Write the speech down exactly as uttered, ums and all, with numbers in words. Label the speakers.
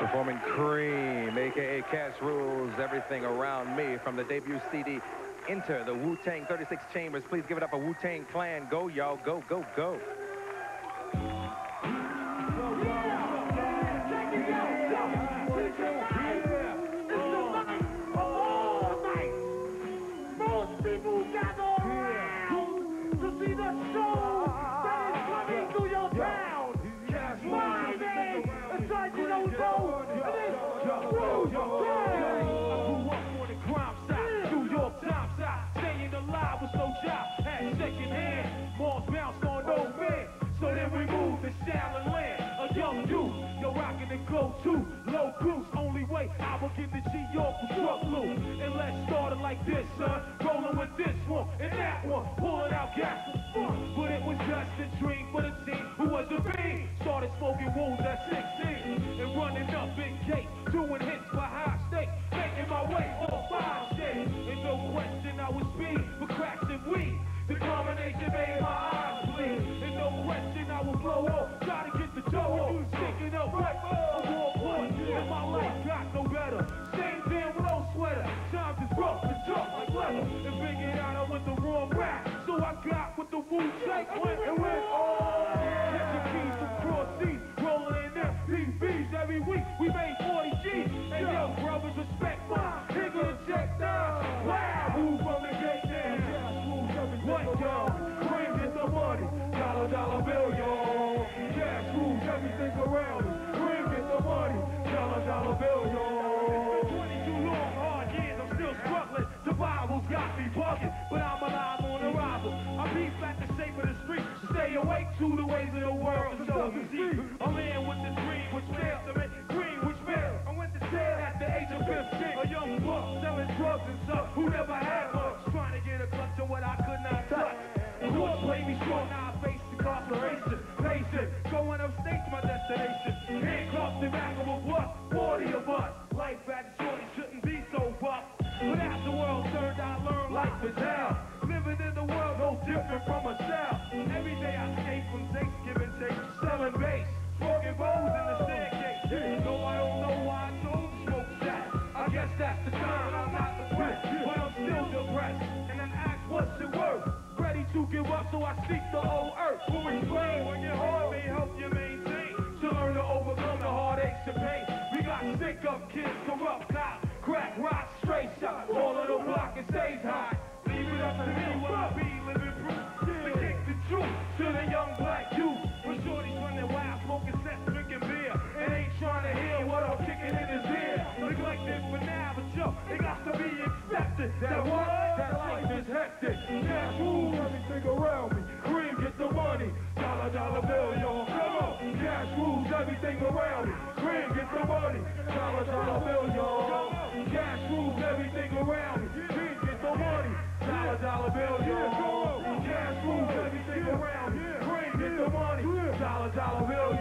Speaker 1: Performing Cream, a k a. Cash Rules Everything Around Me, from the debut C D, Enter the Wu-Tang thirty-six Chambers. Please give it up for Wu-Tang Clan. Go, y'all. Go, go, go.
Speaker 2: Most people gather around to see the show that is coming to your town. My name is Sergeant Ozo, and it's Wu-Tang.
Speaker 3: I grew up on the crime side, New York Times side, staying alive with no job, had second hand, malls bounced on no man. So then we moved to Shaolin Land, a young dude, yo rockin' the go-to, low cruise, only way I would get to G York was truck loose. And let's start it like this, son, rolling with this one and that one, pulling out gas for fun. But it was just a dream for the team who was a fiend. Started smoking wounds at sixteen and running up big gates, doing hits for high stakes, making my way on five shades. And no question I was speed for cracks and weed. The combination made my eyes bleed. And no question I would blow up, try to get the dough up, sticking up right a war point. And my life got no better. Same damn with no sweater. Times is rough and tough like leather. And figured out I went the wrong rap. So I got with the Wu-Tang went and went all. Get the keys from cross seas, rolling in them P Bs every week. We made forty G's. And yo, brothers, respect mine. Nigga, the check down. Wow, move from the gate down. What, yo? Cream, get the money. Dollar, dollar bill, yo. Cash rules everything around us. Cream, get the money. Dollar, dollar bill, yo. It's been twenty-two long, hard years. I'm still struggling. Survival's got me bugging, but I'm alive on the rival. I peep at the shape of the street. Stay awake to the ways of the world. So you see, a man with the dream, which fails to make green, which fails. I went to jail at the age of fifteen. A young buck selling drugs and stuff who never had much. Trying to get a clutch of what I could not touch. The Lord played me short, now I face incarceration. Patient, going upstate to my destination. Handcuffed and back of a bus, forty of us. Life at the shorty shouldn't be so rough. But as the world turned, I learned life is hell. Living in the world no different from a cell. Every day I escape from Thanksgiving take, selling bass, smoking bowls in the staircase. No, I don't know why I chose to smoke that. I guess that's the time I'm not depressed, but I'm still depressed. And then ask what's it worth? Ready to give up, so I seek the old earth. Who explain when your heart may help you maintain, to learn to overcome the heartaches and pain. We got sick up kids, corrupt cops, crack rock, straight shot, all of the block and stays high. Leave it up to me when I be living proof. To kick the truth to the young black youth. When shorties running wild, smoking sets, drinking beer, and ain't trying to hear what I'm kicking in his ear. Neglected for now, but yo, it got to be accepted. That what? That life is hectic. Cash rules everything around me. Cream, get the money. Dollar, dollar bill, yo. Come on. Cash rules everything around me. Cream, get the money. Dollar, dollar bill, yo. Cash rules everything around me. Cream, get the money. Dollar, dollar bill, yo. Cash rules everything around me. Cream, get the money. Dollar, dollar bill,